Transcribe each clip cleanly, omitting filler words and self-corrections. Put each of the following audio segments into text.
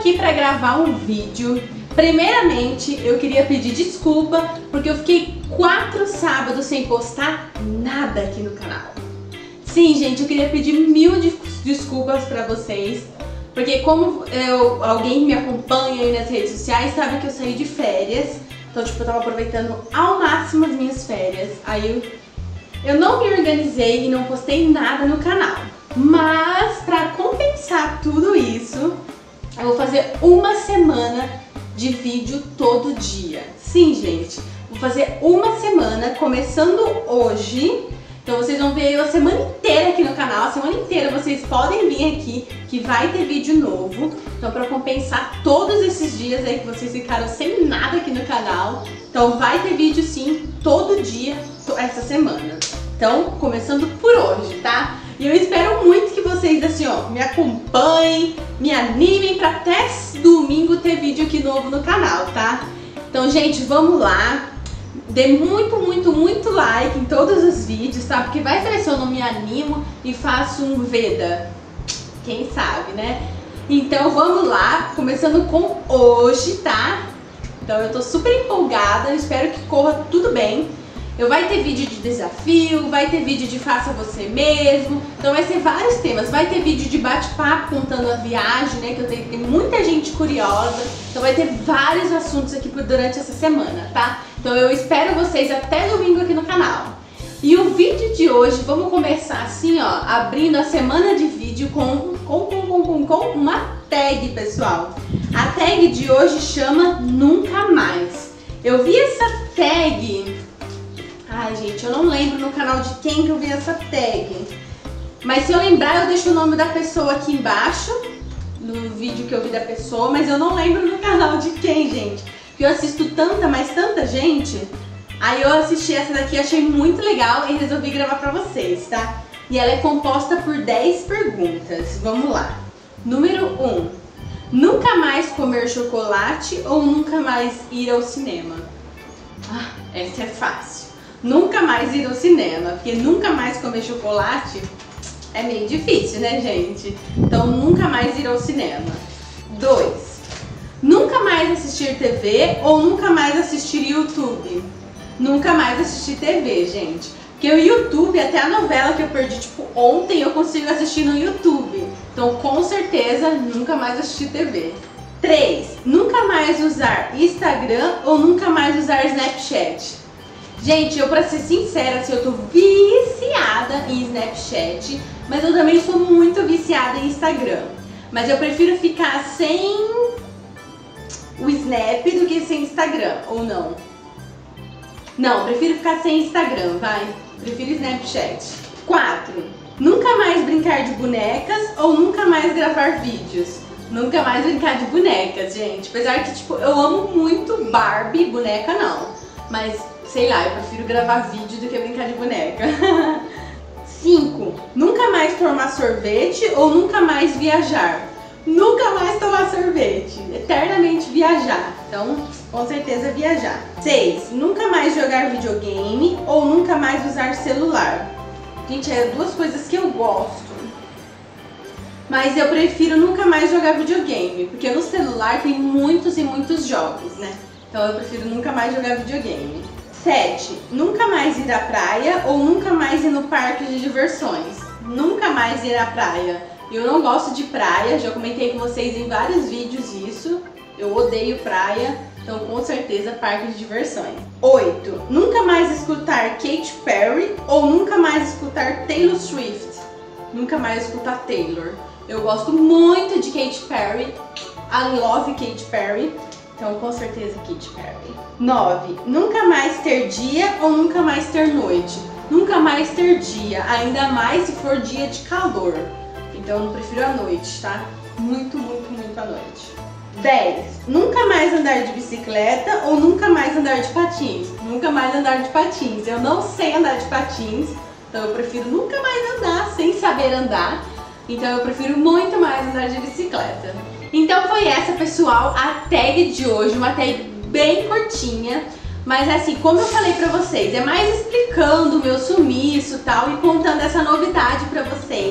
aqui para gravar um vídeo. Primeiramente, eu queria pedir desculpa porque eu fiquei 4 sábados sem postar nada aqui no canal. Sim, gente, eu queria pedir 1000 desculpas para vocês, porque como alguém me acompanha aí nas redes sociais sabe que eu saí de férias, então tipo, eu tava aproveitando ao máximo as minhas férias. Aí eu não me organizei e não postei nada no canal. Mas para compensar tudo isso, eu vou fazer uma semana de vídeo todo dia. Sim, gente, vou fazer uma semana começando hoje. Então vocês vão ver eu a semana inteira aqui no canal, a semana inteira vocês podem vir aqui que vai ter vídeo novo. Então para compensar todos esses dias aí que vocês ficaram sem nada aqui no canal, então vai ter vídeo sim todo dia essa semana. Então começando por hoje, tá? E eu espero muito que vocês assim ó, me acompanhem, me animem para até domingo ter vídeo aqui novo no canal, tá? Então gente, vamos lá. Dê muito like em todos os vídeos, tá? Porque vai saber se eu não me animo e faço um Veda. Quem sabe, né? Então vamos lá, começando com hoje, tá? Então eu tô super empolgada, espero que corra tudo bem. Vai ter vídeo de desafio, vai ter vídeo de faça você mesmo. Então vai ser vários temas. Vai ter vídeo de bate-papo contando a viagem, né? Que eu tenho que ter muita gente curiosa. Então vai ter vários assuntos aqui durante essa semana, tá? Então eu espero vocês até domingo aqui no canal. E o vídeo de hoje, vamos começar assim, ó, abrindo a semana de vídeo com uma tag, pessoal. A tag de hoje chama Nunca Mais. Eu vi essa tag... Ai, gente, eu não lembro no canal de quem que eu vi essa tag. Mas se eu lembrar, eu deixo o nome da pessoa aqui embaixo, no vídeo que eu vi da pessoa, mas eu não lembro no canal de quem, gente. Porque eu assisto tanta gente. Aí eu assisti essa daqui, achei muito legal e resolvi gravar pra vocês, tá? E ela é composta por 10 perguntas. Vamos lá. Número 1. Nunca mais comer chocolate ou nunca mais ir ao cinema? Ah, essa é fácil. Nunca mais ir ao cinema, porque nunca mais comer chocolate é meio difícil, né, gente? Então, nunca mais ir ao cinema. 2. Nunca mais assistir TV ou nunca mais assistir YouTube? Nunca mais assistir TV, gente. Porque o YouTube, até a novela que eu perdi, tipo, ontem, eu consigo assistir no YouTube. Então, com certeza, nunca mais assistir TV. 3. Nunca mais usar Instagram ou nunca mais usar Snapchat? Gente, pra ser sincera, assim, eu tô viciada em Snapchat, mas eu também sou muito viciada em Instagram. Mas eu prefiro ficar sem o Snap do que sem Instagram, ou não? Não, prefiro ficar sem Instagram, vai. Prefiro Snapchat. 4. Nunca mais brincar de bonecas ou nunca mais gravar vídeos? Nunca mais brincar de bonecas, gente. Apesar que, tipo, eu amo muito Barbie, boneca não. Mas... sei lá, eu prefiro gravar vídeo do que brincar de boneca. 5. Nunca mais tomar sorvete ou nunca mais viajar? Nunca mais tomar sorvete. Eternamente viajar. Então, com certeza viajar. 6. Nunca mais jogar videogame ou nunca mais usar celular? Gente, é 2 coisas que eu gosto. Mas eu prefiro nunca mais jogar videogame. Porque no celular tem muitos e muitos jogos, né? Então eu prefiro nunca mais jogar videogame. 7. Nunca mais ir à praia ou nunca mais ir no parque de diversões? Nunca mais ir à praia. Eu não gosto de praia, já comentei com vocês em vários vídeos isso. Eu odeio praia, então com certeza parque de diversões. 8. Nunca mais escutar Katy Perry ou nunca mais escutar Taylor Swift? Nunca mais escutar Taylor. Eu gosto muito de Katy Perry. I love Katy Perry. Então, com certeza, Katy Perry. 9. Nunca mais ter dia ou nunca mais ter noite? Nunca mais ter dia, ainda mais se for dia de calor. Então, eu prefiro a noite, tá? Muito a noite. 10. Nunca mais andar de bicicleta ou nunca mais andar de patins? Nunca mais andar de patins. Eu não sei andar de patins, então eu prefiro nunca mais andar sem saber andar. Então, eu prefiro muito mais andar de bicicleta. Então foi essa, pessoal, a tag de hoje, uma tag bem curtinha, mas assim, como eu falei pra vocês, é mais explicando o meu sumiço e tal, e contando essa novidade pra vocês,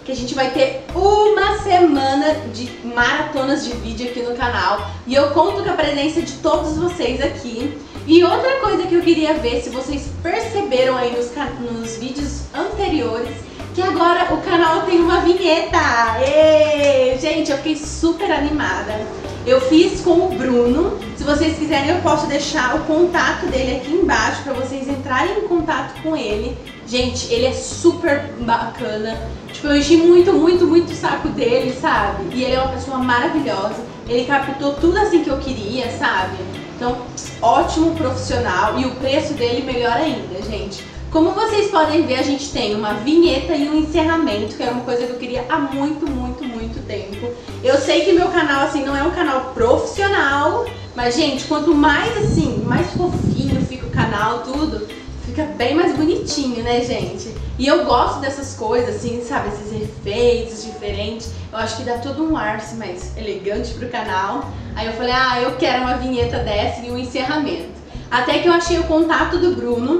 que a gente vai ter uma semana de maratonas de vídeo aqui no canal. E eu conto com a presença de todos vocês aqui. E outra coisa que eu queria ver, se vocês perceberam aí nos vídeos anteriores, que agora o canal tem uma vinheta. Êêê! Gente, eu fiquei super animada. Eu fiz com o Bruno. Se vocês quiserem, eu posso deixar o contato dele aqui embaixo para vocês entrarem em contato com ele. Gente, ele é super bacana. Tipo, eu enchi muito o saco dele, sabe? E ele é uma pessoa maravilhosa. Ele captou tudo assim que eu queria, sabe? Então, ótimo profissional. E o preço dele melhor ainda, gente. Como vocês podem ver, a gente tem uma vinheta e um encerramento, que era uma coisa que eu queria há muito tempo. Eu sei que meu canal, assim, não é um canal profissional, mas, gente, quanto mais, assim, mais fofinho fica o canal, tudo, fica bem mais bonitinho, né, gente? E eu gosto dessas coisas, assim, sabe, esses efeitos diferentes. Eu acho que dá todo um ar, assim, mais elegante pro canal. Aí eu falei, ah, eu quero uma vinheta dessa e um encerramento. Até que eu achei o contato do Bruno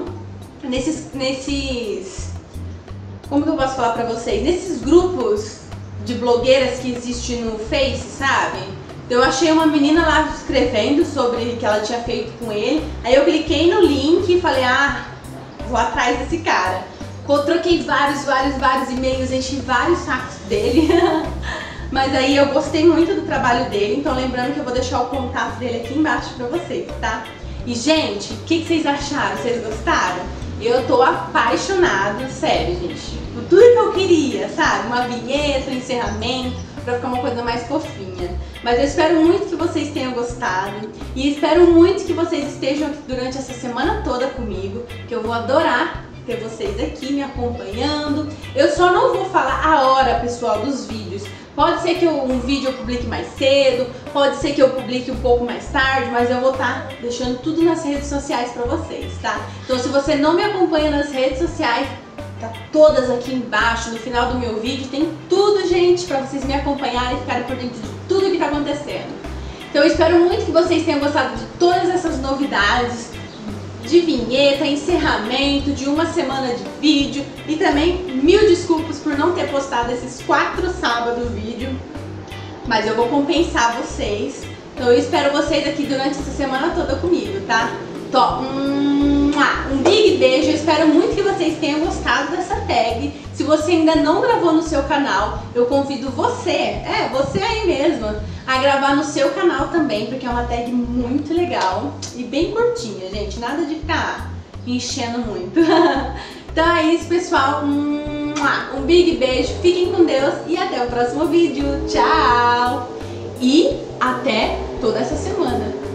nesses... Como que eu posso falar pra vocês? Nesses grupos de blogueiras que existem no Face, sabe? Eu achei uma menina lá escrevendo sobre o que ela tinha feito com ele. Aí eu cliquei no link e falei, ah, vou atrás desse cara. Eu troquei vários e-mails, enchi vários sacos dele. Mas aí eu gostei muito do trabalho dele, então lembrando que eu vou deixar o contato dele aqui embaixo pra vocês, tá? E, gente, o que vocês acharam? Vocês gostaram? Eu tô apaixonada, sério, gente. Por tudo que eu queria, sabe? Uma vinheta, um encerramento, pra ficar uma coisa mais fofinha. Mas eu espero muito que vocês tenham gostado. E espero muito que vocês estejam aqui durante essa semana toda comigo, que eu vou adorar ter vocês aqui me acompanhando. Eu só não vou falar a hora, pessoal, dos vídeos. Pode ser que um vídeo eu publique mais cedo, pode ser que eu publique um pouco mais tarde, mas eu vou estar deixando tudo nas redes sociais pra vocês, tá? Então, se você não me acompanha nas redes sociais, tá todas aqui embaixo, no final do meu vídeo, tem tudo, gente, pra vocês me acompanharem e ficarem por dentro de tudo que tá acontecendo. Então, eu espero muito que vocês tenham gostado de todas essas novidades, de vinheta, encerramento, de uma semana de vídeo. E também, mil desculpas por não ter postado esses 4 sábados vídeo, mas eu vou compensar vocês. Então eu espero vocês aqui durante essa semana toda comigo, tá? Então, um big beijo, eu espero muito que vocês tenham gostado dessa tag. Se você ainda não gravou no seu canal, eu convido você aí mesmo, a gravar no seu canal também, porque é uma tag muito legal e bem curtinha, gente, nada de ficar enchendo muito. Então é isso, pessoal, um big beijo, fiquem com Deus e até o próximo vídeo, tchau! E até toda essa semana.